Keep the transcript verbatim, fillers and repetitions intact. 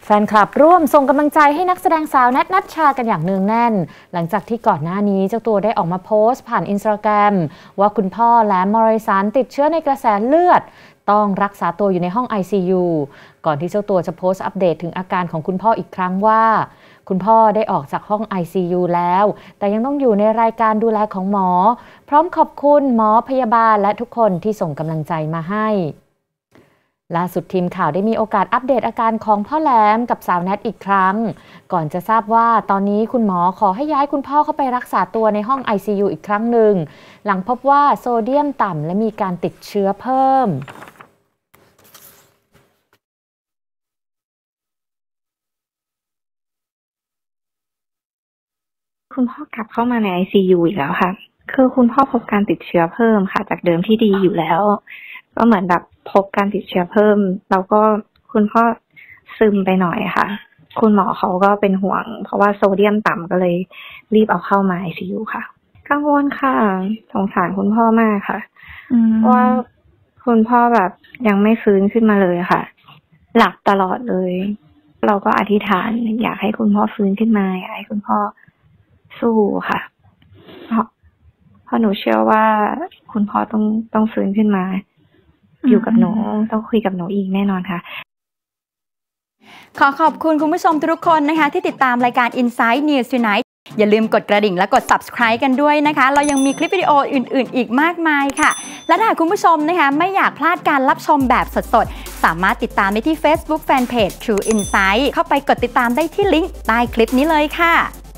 แฟนคลับร่วมส่งกำลังใจให้นักแสดงสาวแนท ณัชชากันอย่างเนืองแน่นหลังจากที่ก่อนหน้านี้เจ้าตัวได้ออกมาโพสต์ผ่านอินสตาแกรมว่าคุณพ่อแหลม มอริสันติดเชื้อในกระแสเลือดต้องรักษาตัวอยู่ในห้อง ไอ ซี ยู ก่อนที่เจ้าตัวจะโพสต์อัปเดตถึงอาการของคุณพ่ออีกครั้งว่าคุณพ่อได้ออกจากห้อง ไอ ซี ยู แล้วแต่ยังต้องอยู่ในรายการดูแลของหมอพร้อมขอบคุณหมอพยาบาลและทุกคนที่ส่งกำลังใจมาให้ล่าสุดทีมข่าวได้มีโอกาสอัปเดตอาการของพ่อแหลมกับสาวแนทอีกครั้งก่อนจะทราบว่าตอนนี้คุณหมอขอให้ย้ายคุณพ่อเข้าไปรักษาตัวในห้อง ไอ ซี ยู อีกครั้งหนึ่งหลังพบว่าโซเดียมต่ำและมีการติดเชื้อเพิ่มคุณพ่อกลับเข้ามาใน ไอ ซี ยู อีกแล้วค่ะคือคุณพ่อพบการติดเชื้อเพิ่มค่ะจากเดิมที่ดีอยู่แล้วก็เหมือนแบบพบการติดเชื้อเพิ่มแล้วก็คุณพ่อซึมไปหน่อยค่ะคุณหมอเขาก็เป็นห่วงเพราะว่าโซเดียมต่ำก็เลยรีบเอาเข้ามา ไอ ซี ยู ค่ะกังวลค่ะสงสารคุณพ่อมากค่ะเพราะว่าคุณพ่อแบบยังไม่ฟื้นขึ้นมาเลยค่ะหลับตลอดเลยเราก็อธิษฐานอยากให้คุณพ่อฟื้นขึ้นมาอยากให้คุณพ่อสู้ค่ะเพราะเพราะหนูเชื่อว่าคุณพ่อต้องต้องฟื้นขึ้นมาอยู่กับหนูต้องคุยกับหนูอีกแน่นอนค่ะขอขอบคุณคุณผู้ชมทุกคนนะคะที่ติดตามรายการ Inside News Tonight อย่าลืมกดกระดิ่งและกด Subscribe กันด้วยนะคะเรายังมีคลิปวิดีโออื่นๆอีกมากมายค่ะและถ้าคุณผู้ชมนะคะไม่อยากพลาดการรับชมแบบสดๆสามารถติดตามได้ที่ Facebook Fanpage True Insight เข้าไปกดติดตามได้ที่ลิงก์ใต้คลิปนี้เลยค่ะ